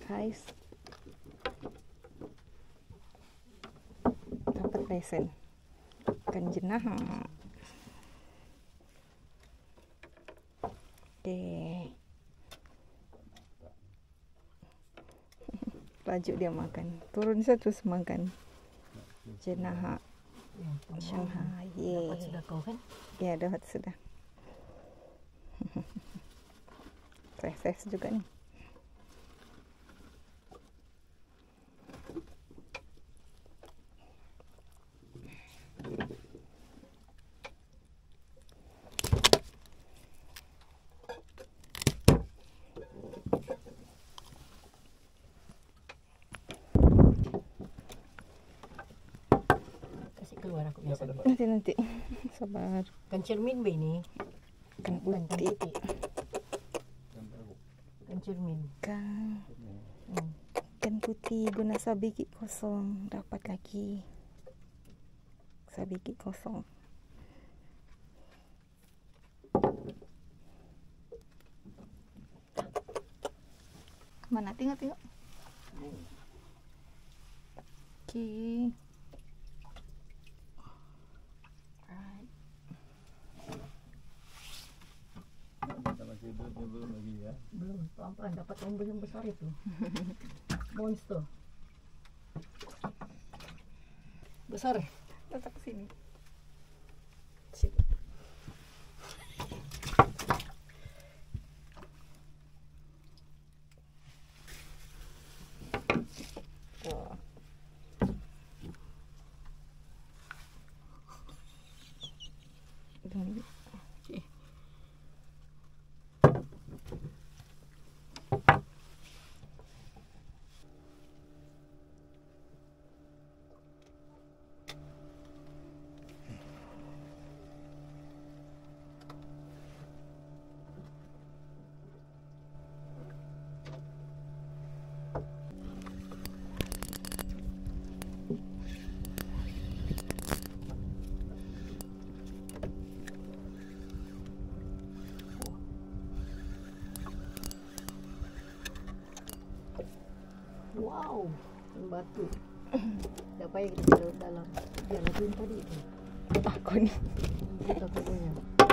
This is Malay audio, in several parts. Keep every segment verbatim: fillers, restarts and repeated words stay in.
Guys, dapat lesen ikan jenah. Oke, laju dia makan, turun saya terus makan jenah Shanghai. Dapat sudah kau kan? Ya, dapat sudah. Fresh juga nih. Kasih keluar aku biasa. Nanti nanti sabar. Kan cermin be ini. Kan Kan putih. Kan cermin. Kan Hmm. ikan putih guna sabiki kosong, dapat lagi sabiki kosong. Mana tengok tengok. Oke. Right. Masih belum belum lagi ya. Belum, pelan-pelan dapat tombol yang besar itu. Monster. Besar. Letak sini. Sini. Wah. Ini. Oke. Wow, yang batu. Tak payah kita taruh dalam. Biar laguin tadi itu. Aku nih. Kita punya.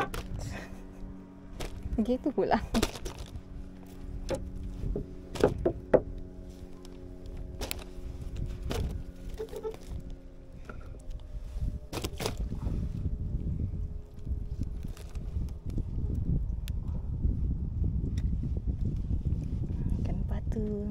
Gitu pula. Ikan batu.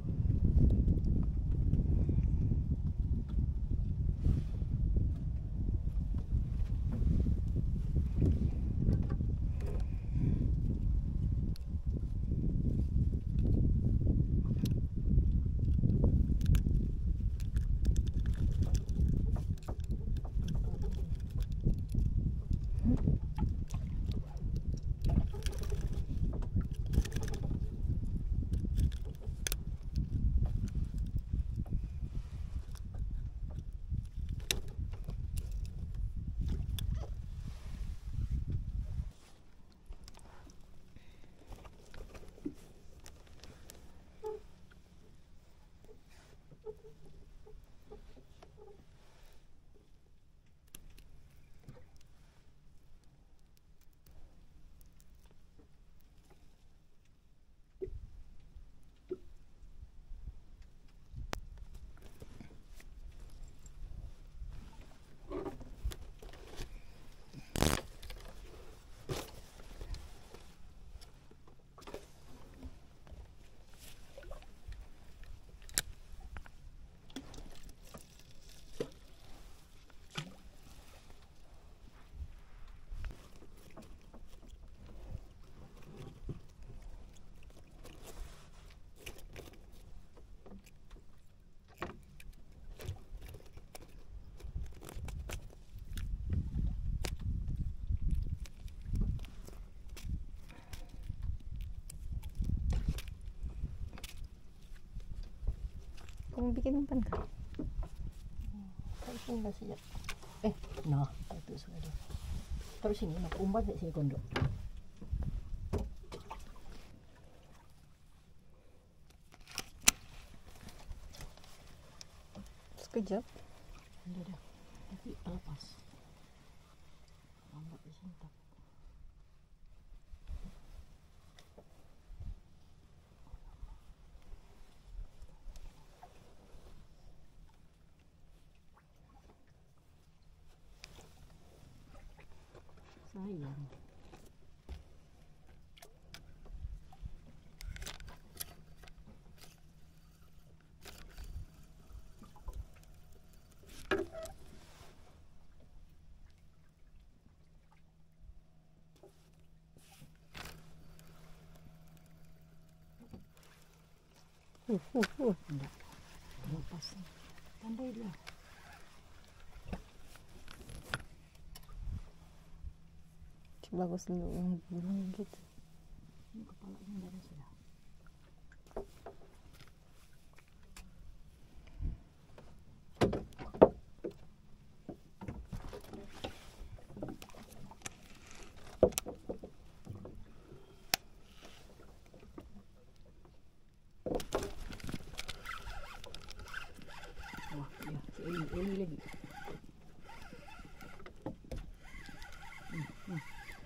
Kamu bikin umpan kan? Taruh sini lah siap. Eh, nah, itu sudah ada. Taruh sini, nak umpan di sini kondok. Kejap. Udah dah. Tapi lepas. Lambat disentak. Sayang. Uh, uh, uh. Enggak. Lepas. Pandai dia. Bagus dulu yang begini gitu. Ini kepalanya dari sudah. Wah, ya, si Eli, Eli lagi. Hmm, hmm.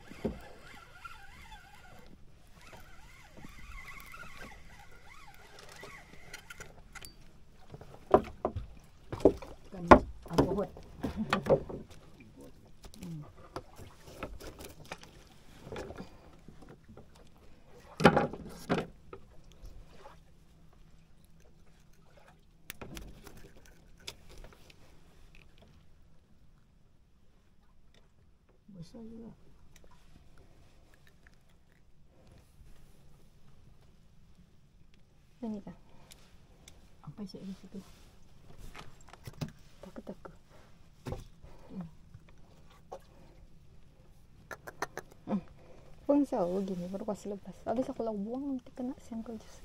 Kan aku buat. Hmm. Besar juga. Ini kah? Sampai saya di situ. Takut aku. Hmm. Pun jauh gini baru pas lepas. Habis aku lau buang nanti kena sengkol justru.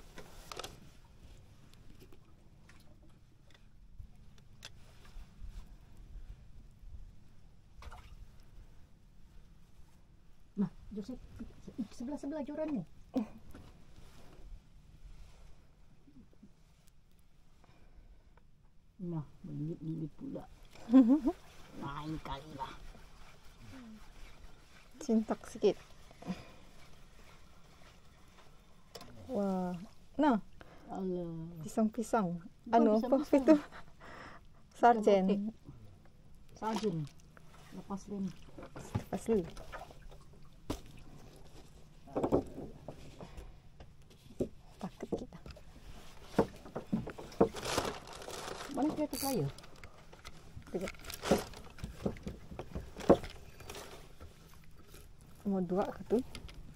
Nah, Joseph, sebelah-sebelah jorannya. Nah, melilit-lilit pula. Lain kali lah. Cintak sedikit. Wah. Nah, Allah. pisang-pisang. Bukan Anu apa pisang-pisang. itu? Sarjen. Sarjen. Lepas ini. Pas dulu. Takut kita. Mana kreatif layar? Kejap. Mau dua ke tuh?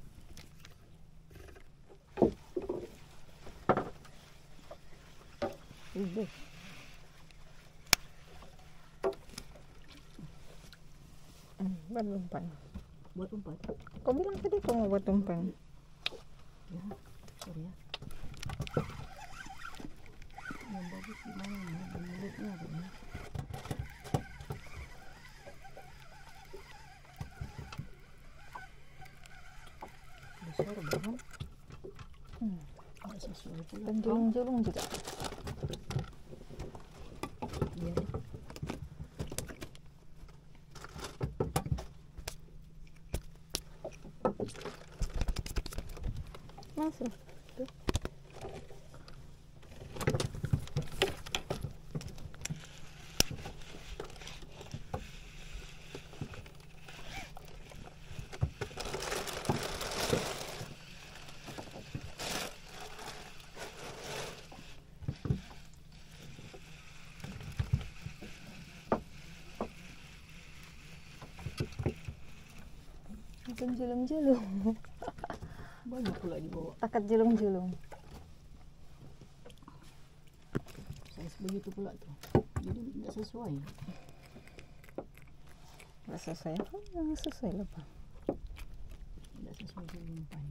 Ibu. Hmm, buat umpan. Buat umpan. Kau bilang tadi kau mau buat umpan. Ya, sorry ya. Yang bagus gimana nih? Mulutnya ada nih. Besar banget. Hmm. Nggak sesuai pula. Dan julung-julung juga. Iya deh. Masuk. Tuh. Langsung julung-julung. Banyak pula di bawah. Takat julung-julung. Saya begitu pula tuh. Jadi tidak sesuai. Nggak sesuai. Oh, nggak sesuai lah Pak. Tidak sesuai dengan umpan.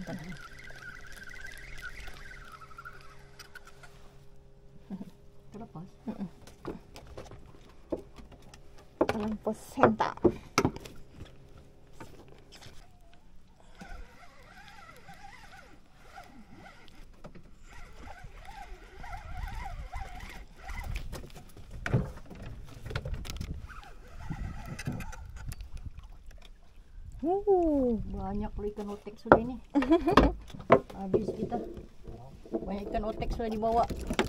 Kan. Terlepas. Dalam placenta. Uh, Banyak loh ikan otek sudah ini. Habis kita. Banyak ikan otek sudah dibawa.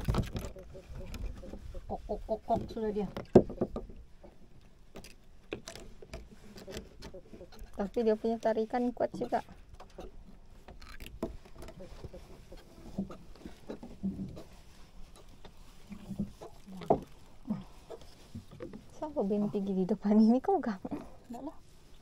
Kok kok kok kok sudah dia. tapi dia punya tarikan kuat juga. Siapa binti di depan ini kau gak? Enggak lah.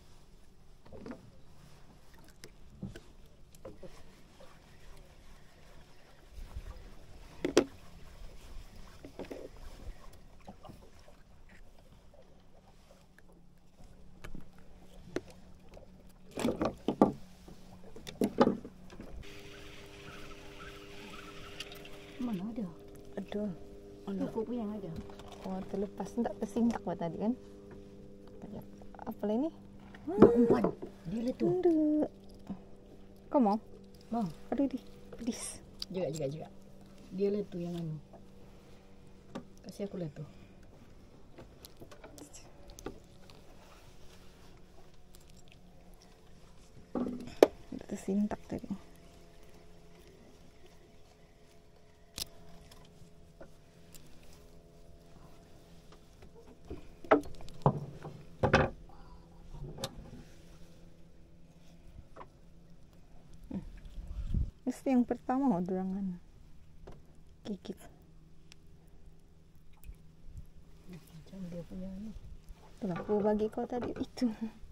Mana ada? Aduh, Aku punya yang ada. oh terlepas tak tersintak buat tadi kan? Apa ini? Nak umpan. Dia lah tu. Enggak. Kau mau? Bang, Aduh di, pedis. jaga jaga jaga. Dia lah tu yang anu. Kasih aku lah tu. Tersintak tadi. Mesti yang pertama mau durangan gigit. Macam dia punya anu. Itulah aku bagi kau tadi itu.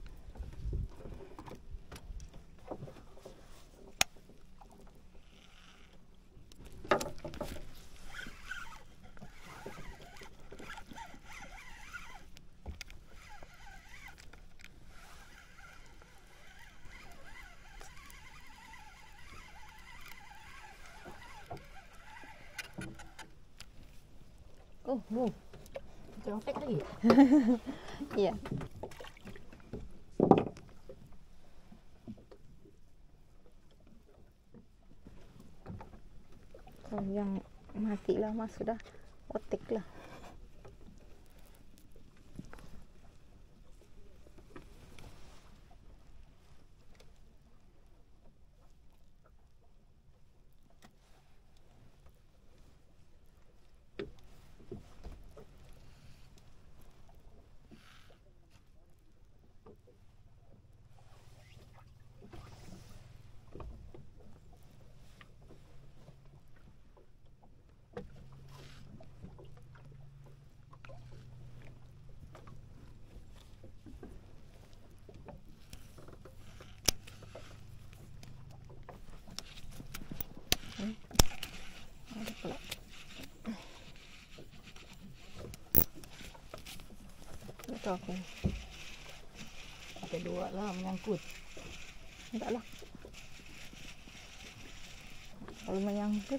Oh, oh. Ikan otek lagi. Iya. Kalau yang mati lah mas sudah otek lah. Ada pula. Itu aku. Pakai dua lah menyangkut. Enggak lah. Kalau menyangkut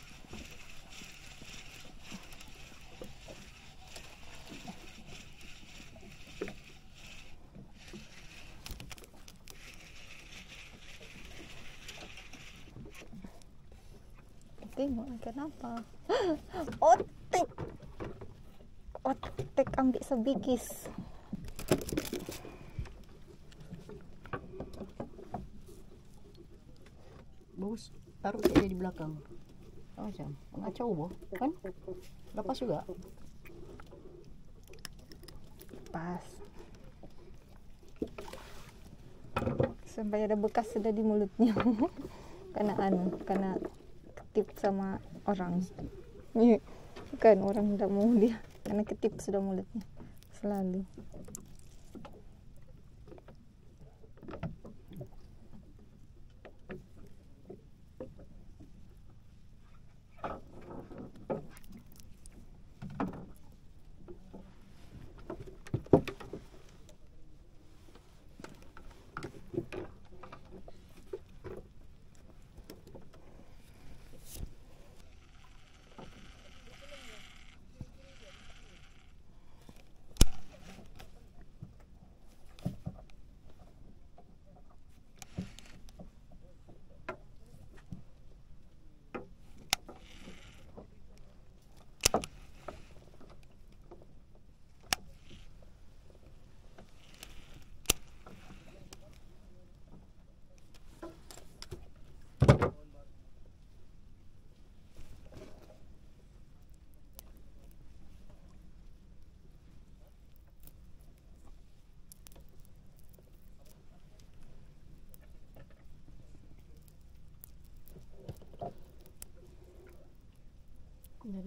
tengok kenapa. Otek. Otek ambil sebikis. Bagus. Taruh saja di belakang. Oh, macam ngacau boh, kan? Lepas juga. Pas. Sampai ada bekas sudah di mulutnya. Karena anu, karena ketip sama orang. Iya. Bukan orang tidak mau dia. Karena ketip sudah mulutnya. Selalu.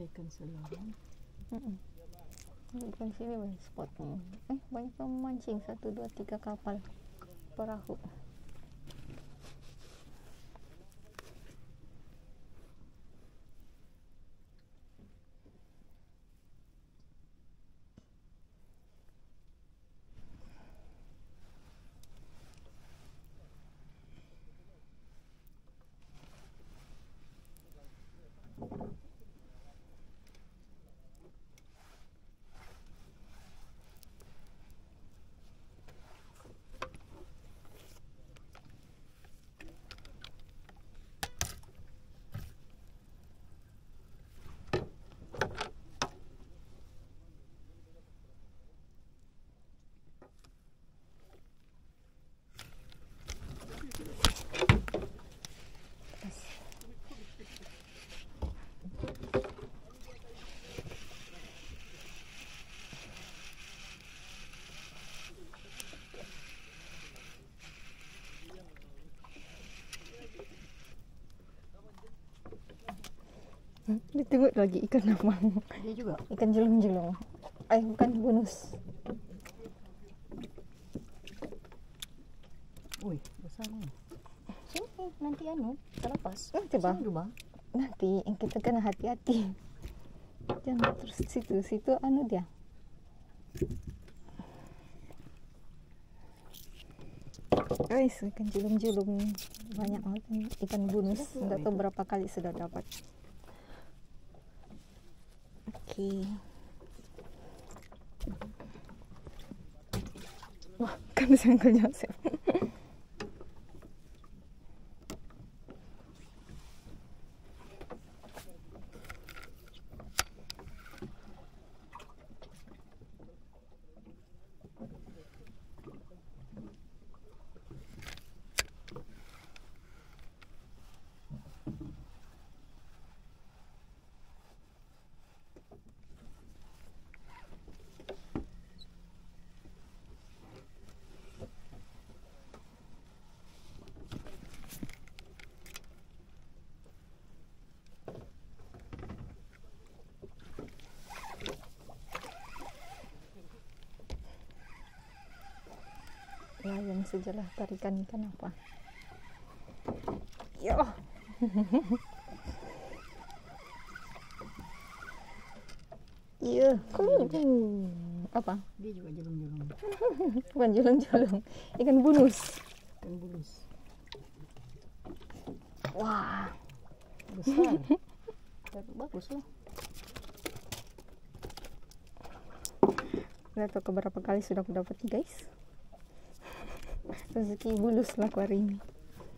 ikan selarang. Mm-mm. Bukan sini banyak spotnya. Eh banyak yang memancing, satu dua tiga kapal perahu. Hmm, ditunggu lagi ikan apa? Dia juga. Ikan jelung-jelung. Eh bukan bonus. Wih, besar nih. Sini nanti anu, terlepas. Eh, coba. Sini, Bang. Nanti yang kita kena hati-hati. Jangan terus situ, situ anu dia. Guys, ikan julung-julung banyak banget nih, ikan bonus. Tidak tahu berapa kali sudah dapat. Oke. Wah, kan Uncle Joseph. Layan sejelah tarikan ikan apa. Yo. Iya, uh, apa? Dia juga jelung-jelung. Bukan julung-julung, ikan bonus. Ikan bulus. Wah, Besar. Tapi bagus lah. nggak tahu keberapa kali sudah aku dapat nih guys. Rezeki bulus lah aku hari ini.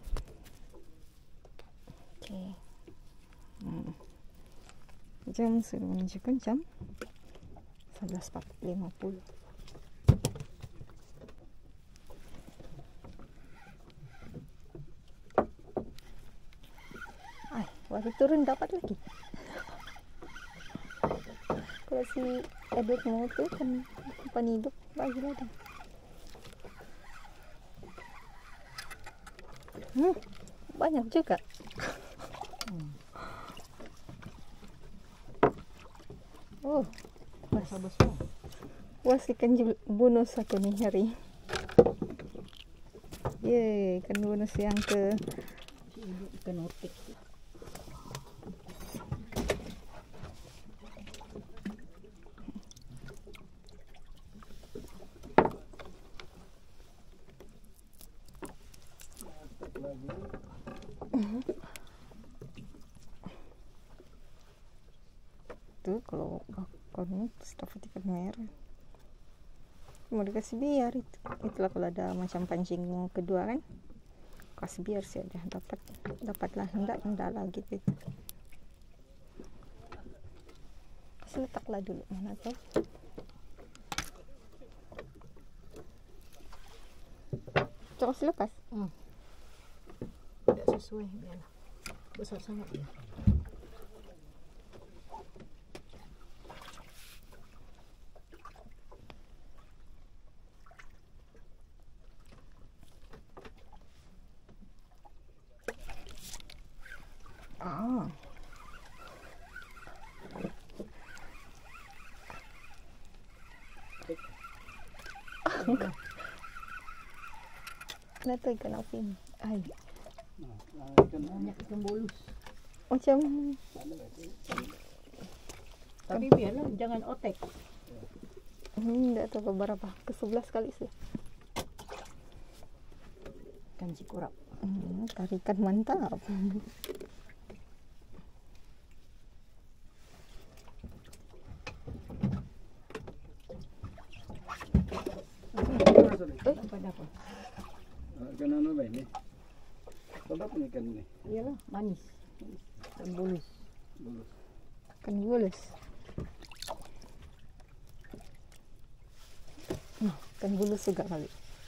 Oke. Hmm. Jam sudah menunjukkan jam sebelas lima puluh. Ay, baru turun dapat lagi. Kalau si Edward mau tuh kan umpan hidup bagi lagi. Hmm, banyak juga. Hmm. Oh, Besar-besar. puas ikan jul- bonus aku nih hari. Yeay, ikan bonus yang ke Si ibu ikan otik. tuh kalau akan dapat ikan merah. Mau dikasih biar itu. Itulah kalau ada macam pancing kedua kan. Kasih biar sih ada dapat dapatlah enggak enggak lagi gitu. Kasih letaklah dulu mana tuh. Coba kasih lepas. Hmm. Tidak sesuai biarlah. Besar sangat ya. Ah. Nah tuh ikan apa ini? Ay, Nah, nah, ikan Banyak ikan bolus. macam Tapi biarlah jangan otek. hmm, enggak tahu berapa. Ke sebelas kali sih. Ikan cikurap. Hmm, tarikan mantap. Dapat apa? ikan ano ba ini? Coba pun ikan ini. Iyalah manis. Ikan bolus. Bulus. Ikan bulus. Nah, ikan bulus juga kali.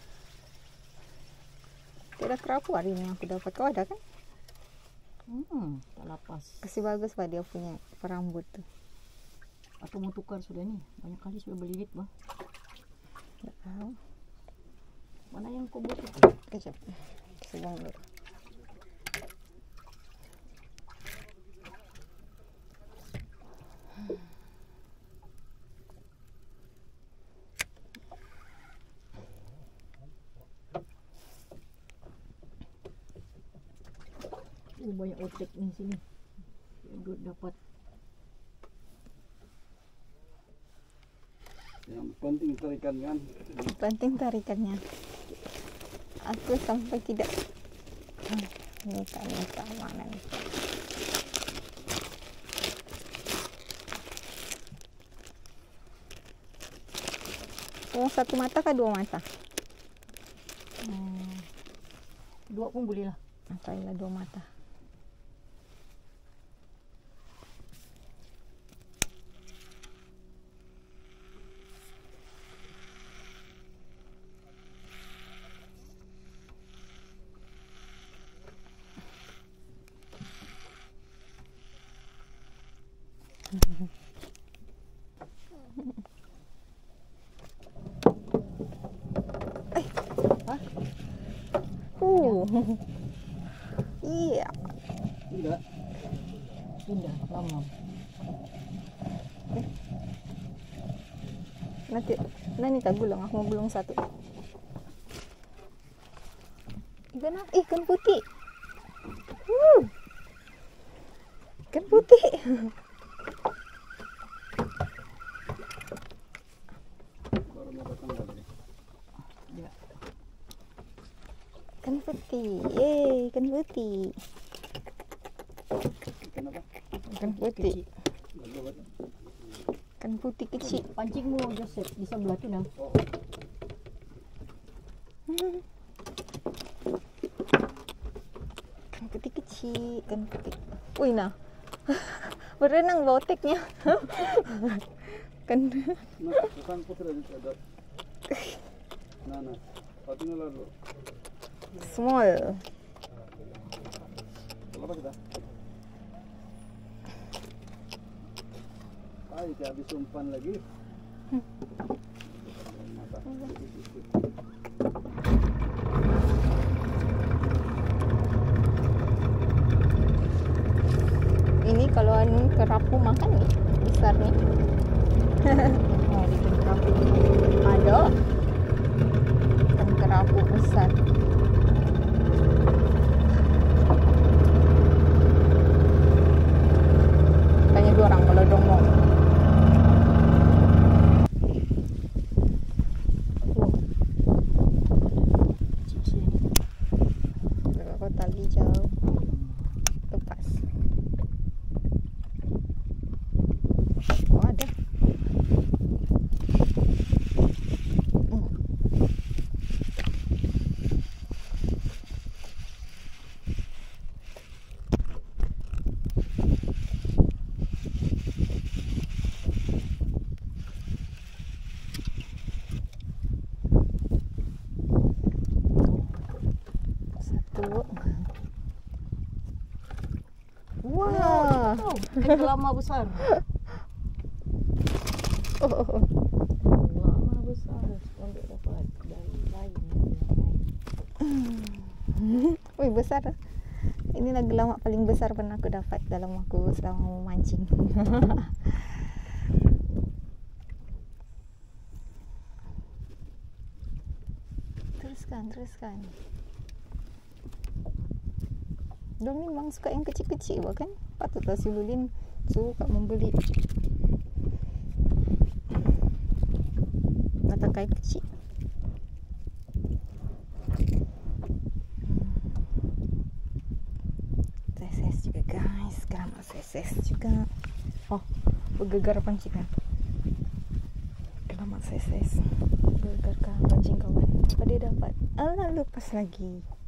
Tidak kerapu hari ini aku dapat. Kau ada kan? Hmm, tak lapas. Kasih bagus pak dia punya perambut tuh. Atau mau tukar sudah nih? Banyak kali sudah belilit bah. Tidak tahu. Mana yang kau buat itu? Kecap. Sebang dulu. Oh, banyak otek di sini. Duduk dapat. Yang penting tarikan kan. Penting tarikannya. Aku sampai tidak. Hmm, ini kan mana nih? Oh, satu mata kah dua mata? Hmm, dua pun boleh lah. Kayaklah dua mata. Eh, Hah? uh, iya. Tidak. Pindah, lama. Nanti, nanti tak gulung. Aku mau gulung satu. Ikan apa? Ikan putih. Uh, ikan putih. Baru mau datang lagi. Ya. Ikan putih. Yeay, ikan putih. Ikan apa? Ikan putih. Kecil. Bagus. Ikan putih kecil. Pancingmu Joseph di sebelah tu nah. Oh, Ikan putih kecil. Ikan putih. Wih nah. Berenang boteknya. Kan nah, sekarang putri ada. Nah, nah. Kau tinggal lalu. small. Apa kita? Ay, habis umpan lagi. Mata. Ini kalau anu kerapu makan nih besar nih. Oh, ikan kerapu. Ada ikan kerapu besar. Tanya dua orang kalau dong mau. Kecil ni. Kalau tali jauh lepas. Oh ada. Hmm. Satu. Wah. Oh, ikan lama besar. Oh, oh, oh. Lama besar. Untuk dapat dari lain. Wih besar. Ini lagi lama paling besar pernah aku dapat dalam aku selama memancing. teruskan, teruskan. Dia memang suka yang kecil-kecil kan? Patutlah si Lulin suka membeli mata kain kecil. Ses juga guys, sekarang mau ses juga. Oh, bergegar pancingan. Selamat ses, gegar kancing kawan. Apa dia dapat? Alah, lepas lagi.